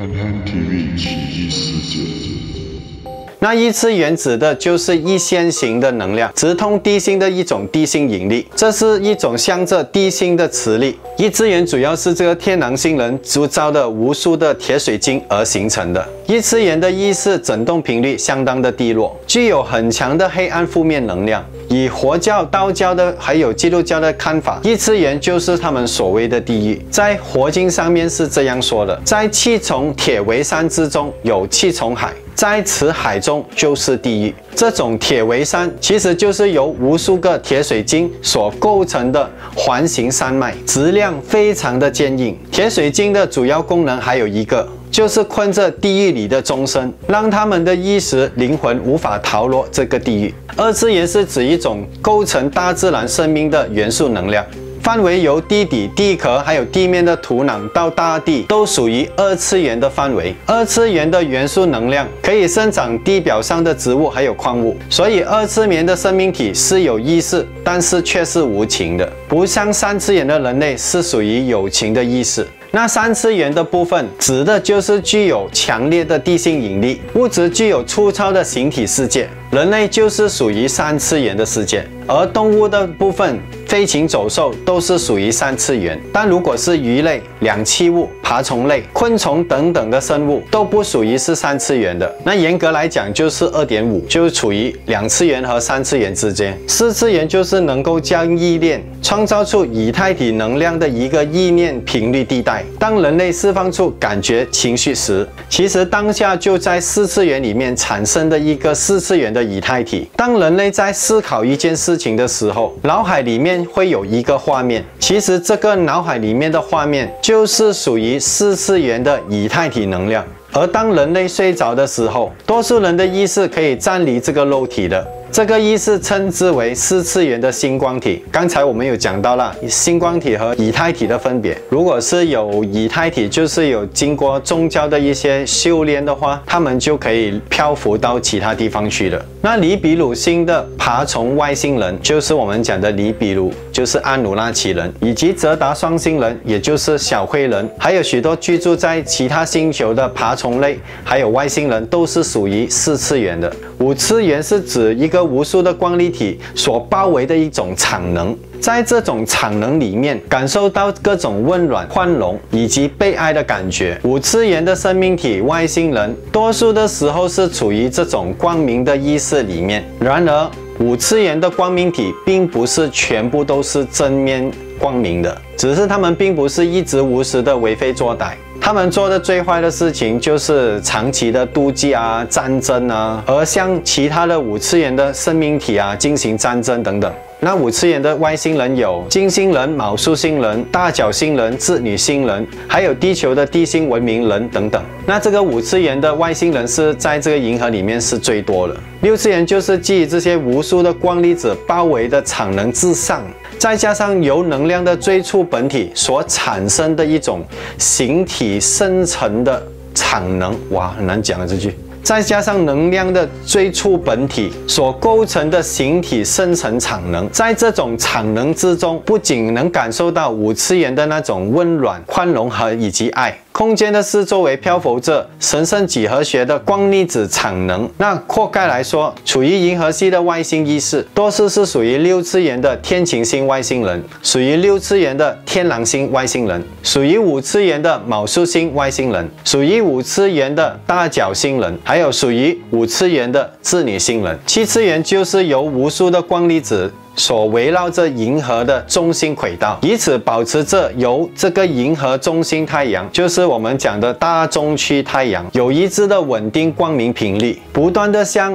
Hanhan TV 奇异世界。 那异次元指的就是异线型的能量，直通地心的一种地心引力，这是一种向着地心的磁力。异次元主要是这个天狼星人铸造的无数的铁水晶而形成的。异次元的意识振动频率相当的低落，具有很强的黑暗负面能量。以佛教、道教的还有基督教的看法，异次元就是他们所谓的地狱。在佛经上面是这样说的：在七重铁围山之中有七重海，在此海中就是地狱。这种铁围山其实就是由无数个铁水晶所构成的环形山脉，质量非常的坚硬。铁水晶的主要功能还有一个，就是困着地狱里的众生，让他们的意识、灵魂无法逃脱这个地狱。二次元是指一种构成大自然生命的元素能量，范围由地底、地壳还有地面的土壤到大地，都属于二次元的范围。二次元的元素能量可以生长地表上的植物还有矿物，所以二次元的生命体是有意识，但是却是无情的，不像三次元的人类是属于有情的意识。那三次元的部分指的就是具有强烈的地心引力，物质具有粗糙的形体世界，人类就是属于三次元的世界，而动物的部分，飞禽走兽都是属于三次元。但如果是鱼类、两栖物、爬虫类、昆虫等等的生物，都不属于是三次元的。那严格来讲就是2.5，就是处于2次元和3次元之间。4次元就是能够将意念创造出以太体能量的一个意念频率地带。当人类释放出感觉、情绪时，其实当下就在4次元里面产生的一个4次元的以太体。当人类在思考一件事情的时候，脑海里面会有一个画面，其实这个脑海里面的画面就是属于4次元的以太体能量。而当人类睡着的时候，多数人的意识可以暂离这个肉体的。这个意识称之为4次元的星光体。刚才我们有讲到了星光体和以太体的分别。如果是有以太体，就是有经过宗教的一些修炼的话，他们就可以漂浮到其他地方去了。那尼比鲁星的爬虫外星人，就是我们讲的尼比鲁，就是安努拉奇人，以及泽达双星人，也就是小灰人，还有许多居住在其他星球的爬虫类，还有外星人，都是属于4次元的。5次元是指一个无数的光粒体所包围的一种场能，在这种场能里面感受到各种温暖、宽容以及被爱的感觉。5次元的生命体外星人，多数的时候是处于这种光明的意识里面。然而5次元的光明体并不是全部都是正面光明的，只是他们并不是一直无时的为非作歹。他们做的最坏的事情就是长期的妒忌啊、战争啊，而向其他的5次元的生命体啊进行战争等等。那5次元的外星人有金星人、昴宿星人、大角星人、织女星人，还有地球的地心文明人等等。那这个5次元的外星人是在这个银河里面是最多的。6次元就是基于这些无数的光粒子包围的场能之上，再加上由能量的最初本体所产生的一种形体生成的场能，哇，很难讲啊这句。再加上能量的最初本体所构成的形体生成场能，在这种场能之中，不仅能感受到5次元的那种温暖、宽容和以及爱。空间的四周围漂浮着神圣几何学的光粒子场能。那扩概来说，处于银河系的外星意识，多数是属于6次元的天琴星外星人，属于6次元的天狼星外星人，属于5次元的昴宿星外星人，属于5次元的大角星人，还有属于5次元的织女星人。7次元就是由无数的光粒子所围绕着银河的中心轨道，以此保持着由这个银河中心太阳，就是我们讲的大中区太阳，有一致的稳定光明频率，不断的向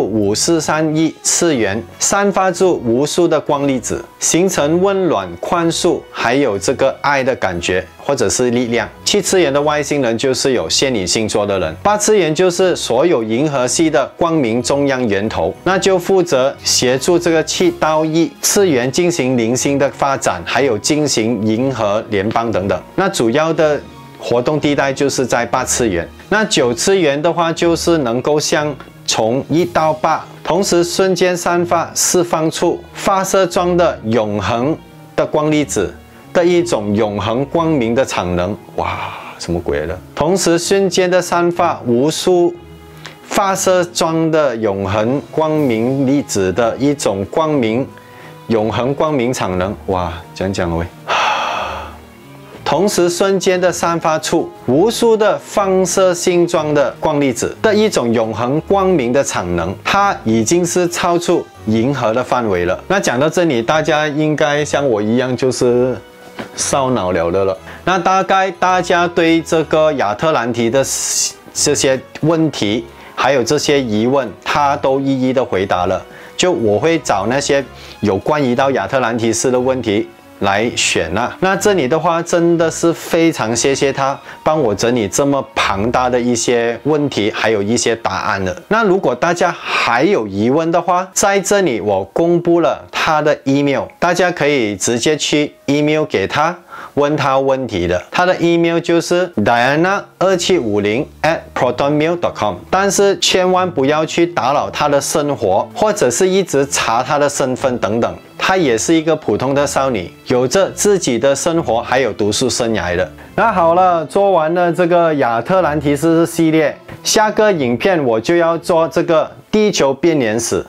65431次元散发出无数的光粒子，形成温暖、宽恕还有这个爱的感觉或者是力量。7次元的外星人就是有仙女星座的人。8次元就是所有银河系的光明中央源头，那就负责协助这个7到1次元进行灵性的发展，还有进行银河联邦等等。那主要的活动地带就是在8次元。那9次元的话，就是能够像从1到8同时瞬间释放出发射装的永恒的光粒子的一种永恒光明的场能。哇， 什么鬼的？同时瞬间的散发无数发射状的永恒光明粒子的一种永恒光明场能。哇，讲了喂。同时瞬间的散发出无数的放射性状的光粒子的一种永恒光明的场能，它已经是超出银河的范围了。那讲到这里，大家应该像我一样就是烧脑了的了。那大概大家对这个亚特兰提的这些问题还有这些疑问，他都一一的回答了。就我会找那些有关于到亚特兰提斯的问题来选啊。那这里的话真的是非常谢谢他帮我整理这么庞大的一些问题还有一些答案了。那如果大家还有疑问的话，在这里我公布了他的 email， 大家可以直接去 email 给他问他问题的。他的 email 就是 diana2750@protonmail.com， 但是千万不要去打扰他的生活，或者是一直查他的身份等等。她也是一个普通的少女，有着自己的生活还有读书生涯的。那好了，做完了这个亚特兰提斯系列，下个影片我就要做这个地球编年史。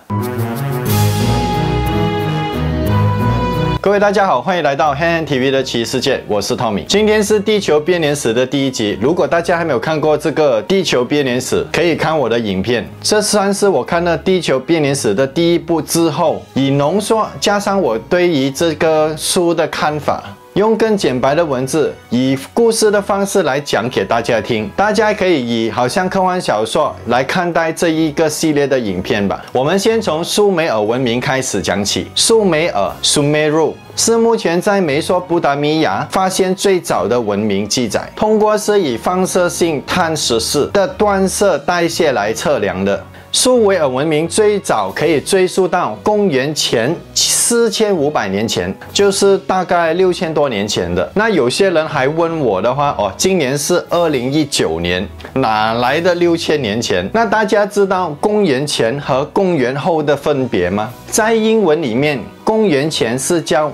各位大家好，欢迎来到 Han TV 的奇异世界，我是 Tommy。今天是地球编年史的第一集。如果大家还没有看过这个地球编年史，可以看我的影片。这算是我看了地球编年史的第一部之后，以浓缩加上我对于这个书的看法，用更简白的文字，以故事的方式来讲给大家听。大家可以以好像科幻小说来看待这一个系列的影片吧。我们先从苏美尔文明开始讲起。苏美尔 （Sumeru） 是目前在美索不达米亚发现最早的文明记载，通过是以放射性碳14的断色代谢来测量的。苏美尔文明最早可以追溯到公元前4500年前，就是大概6000多年前的。那有些人还问我的话，今年是2019年，哪来的6000年前？那大家知道公元前和公元后的分别吗？在英文里面，公元前是叫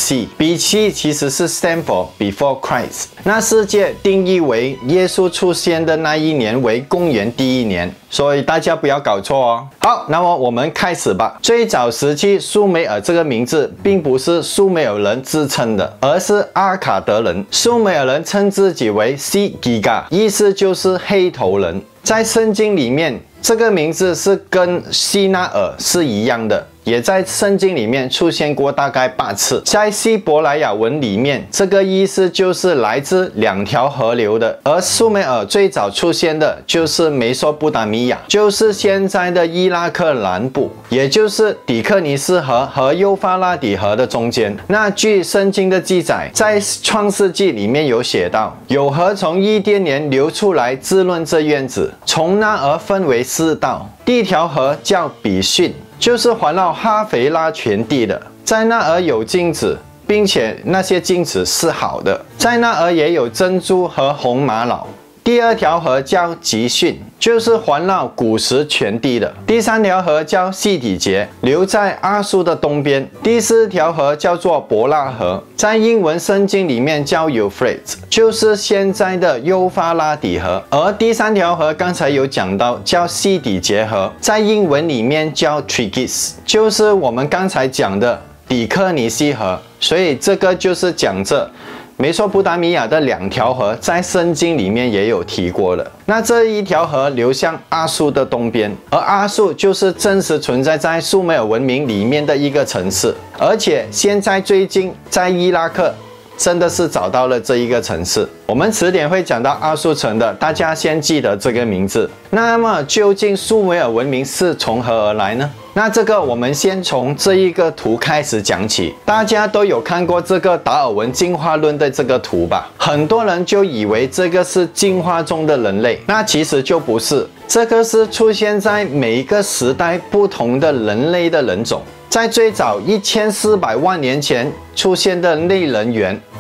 BC 其实是 stand for Before Christ。那世界定义为耶稣出现的那一年为公元第1年，所以大家不要搞错哦。好，那么我们开始吧。最早时期，苏美尔这个名字并不是苏美尔人自称的，而是阿卡德人。苏美尔人称自己为 Giga， 意思就是黑头人。在圣经里面，这个名字是跟希纳尔是一样的，也在圣经里面出现过大概8次。在希伯来亚文里面，这个意思就是来自2条河流的。而苏美尔最早出现的就是美索不达米亚，就是现在的伊拉克南部，也就是底克尼斯河和幼发拉底河的中间。那据圣经的记载，在创世纪里面有写到，有河从伊甸园流出来滋润这院子，从那而分为4道。第一条河叫比逊，就是环绕哈腓拉全地的，在那儿有金子，并且那些金子是好的，在那儿也有珍珠和红玛瑙。第2条河叫吉逊，就是环绕古时全地的。第3条河叫西底结，流在阿苏的东边。第4条河叫做伯拉河，在英文圣经里面叫 Euphrates， 就是现在的幼发拉底河。而第3条河刚才有讲到叫西底结河，在英文里面叫 Tigris， 就是我们刚才讲的底克尼西河。所以这个就是讲这美索不达米亚的2条河，在圣经里面也有提过的。那这一条河流向阿苏的东边，而阿苏就是真实存在在苏美尔文明里面的一个城市，而且现在最近在伊拉克真的是找到了这一个城市。我们迟点会讲到阿苏城的，大家先记得这个名字。那么究竟苏美尔文明是从何而来呢？那这个我们先从这一个图开始讲起。大家都有看过这个达尔文进化论的这个图吧？很多人就以为这个是进化中的人类，那其实就不是。这个是出现在每一个时代不同的人类的人种。在最早1400万年前出现的类人猿，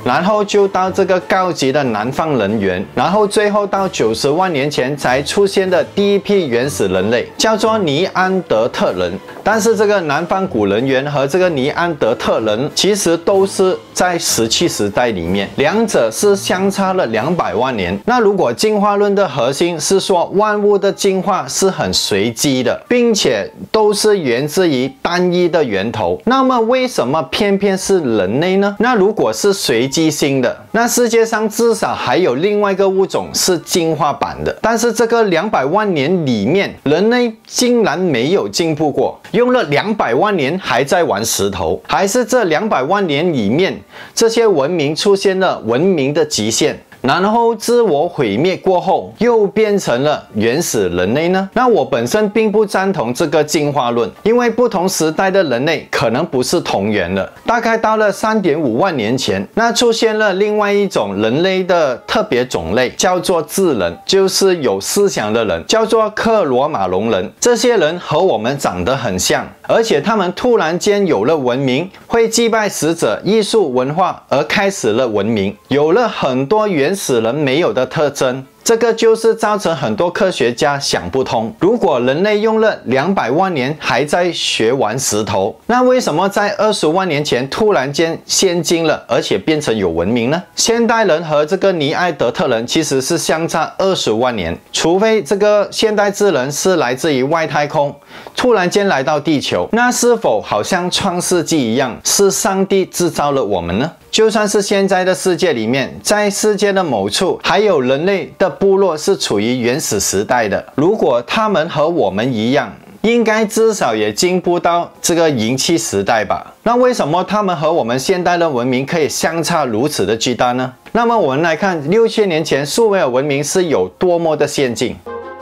然后就到这个高级的南方人猿，然后最后到90万年前才出现的第一批原始人类，叫做尼安德特人。但是这个南方古人猿和这个尼安德特人其实都是在17时代里面，两者是相差了200万年。那如果进化论的核心是说万物的进化是很随机的，并且都是源自于单一的源头，那么为什么偏偏是人类呢？那如果是随机性的，那世界上至少还有另外一个物种是进化版的，但是这个200万年里面，人类竟然没有进步过，用了200万年还在玩石头，还是这200万年里面，这些文明出现了文明的极限，然后自我毁灭过后，又变成了原始人类呢？那我本身并不赞同这个进化论，因为不同时代的人类可能不是同源了。大概到了3.5万年前，那出现了另外一种人类的特别种类，叫做智人，就是有思想的人，叫做克罗马龙人。这些人和我们长得很像，而且他们突然间有了文明，会祭拜死者、艺术文化而开始了文明，有了很多原始人没有的特征。这个就是造成很多科学家想不通，如果人类用了200万年还在学玩石头，那为什么在20万年前突然间先进了，而且变成有文明呢？现代人和这个尼安德特人其实是相差20万年，除非这个现代智人是来自于外太空，突然间来到地球，那是否好像创世纪一样，是上帝制造了我们呢？就算是现在的世界里面，在世界的某处还有人类的部落是处于原始时代的，如果他们和我们一样，应该至少也进步到这个银器时代吧？那为什么他们和我们现代的文明可以相差如此的巨大呢？那么我们来看6000年前苏美尔文明是有多么的先进。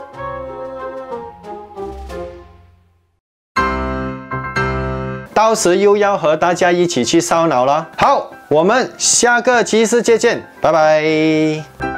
到时又要和大家一起去烧脑了。好，我们下个奇世界见，拜拜。